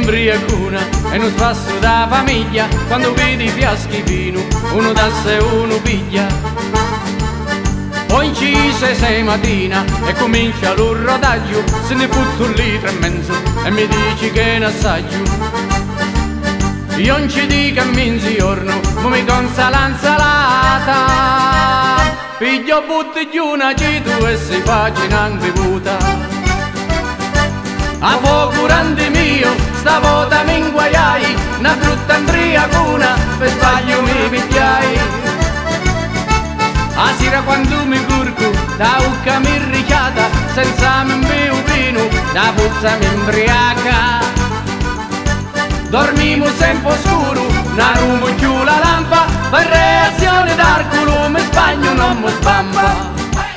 imbriacuna e non spasso da famiglia, quando vedi fiaschi vino, uno tassa e uno piglia. Poi incise 6 mattina e comincia lo rodaggio, se ne fotto un litro e mezzo e mi dici che ne assaggio. Io non ci dico a mezzogiorno, ma mi consa l'insalata. Piglio butti giù una citu e si faccia anche bevuta. A fuoco grande mio, stavolta mi inguaiai, una brutta imbriacuna, per sbaglio mi pigliai. A sera quando mi curco, da ucca mi richiata, senza me un vino, da puzza mi imbriaca. Dormimo sempre oscuro, una rumo giù la lampa, per reazione d'arculo mi spagno non mi spampa.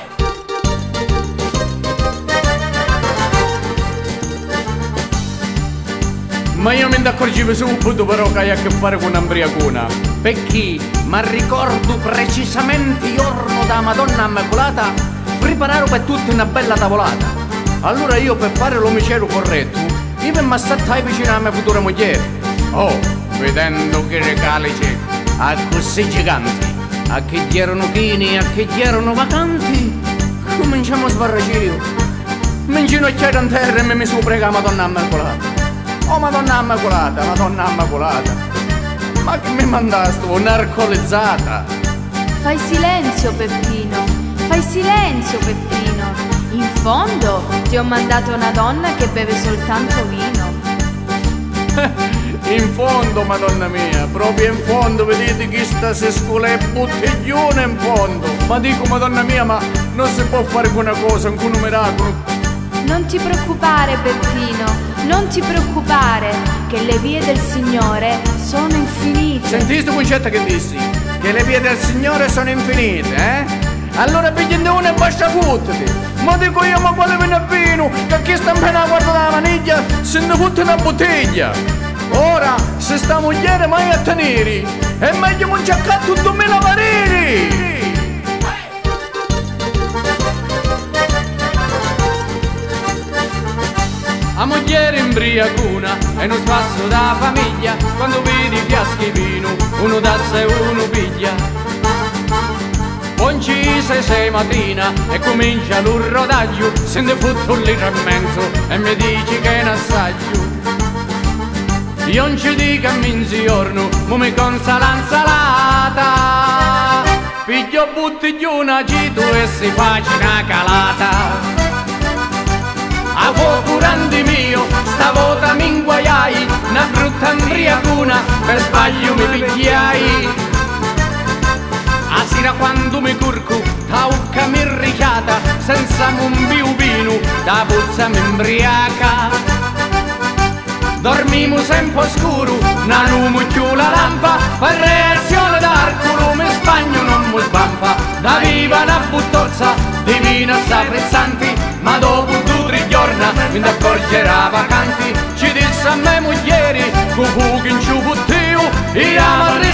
Ma io mi accorgevo subito però che hai a che fare con un'ambriacuna, perché mi ricordo precisamente il giorno da Madonna Immacolata preparavo per tutti una bella tavolata. Allora io per fare l'omicero corretto io mi assettai vicino alla mia futura moglie. Oh, vedendo che regali c'è, a così giganti, a che gli erano chini, a che gli erano vacanti, cominciamo a sbarracire. Mi inginocchiai in terra e mi supplica Madonna Immacolata. Oh Madonna Immacolata, Madonna Immacolata, ma che mi mandaste un'alcolizzata? Fai silenzio Peppino, fai silenzio Peppino. In fondo ti ho mandato una donna che beve soltanto vino. In fondo, Madonna mia, proprio in fondo, vedete che sta si scola e bottiglione in fondo. Ma dico Madonna mia, ma non si può fare una cosa, un miracolo? Non ti preoccupare Peppino, non ti preoccupare, che le vie del Signore sono infinite. Sentiste il concetto che dissi? Che le vie del Signore sono infinite, eh? Allora pigliate una e basta fottete. Ma dico io, ma quale viene vino? Che chi sta appena a guardare la maniglia se ne fotte una bottiglia. Ora, se sta moglie mai a tenere, è meglio non cercare tutto me la mariri. A moglie imbriacuna e non spasso da famiglia, quando vedi fiaschi vino, uno tassa e uno piglia. Poi incise 6 mattina e comincia lo rodaggio, se ne fotto un litro e mezzo e mi dici che ne assaggio. Io non ci dico a mezzogiorno, ma mi consa l'insalata. Piglio butti giù una citu e si faccia una calata. A fuoco grande mio, stavolta mi inguaiai, una brutta imbriacuna, per sbaglio mi pigliai. A sera quando mi curco, da ucca mi richiata, senza un vino, da puzza mi imbriaca. Dormimo sempre oscuro, una lume giù la lampa, per reazione d'arculo mi spagno non mi spampa. Da viva una buttozza, divina saprezzanti, ma dopo 2 o 3 giorni mi accorgerà vacanti. Ci disse a me moglieri, cucù che in ciù buttio, io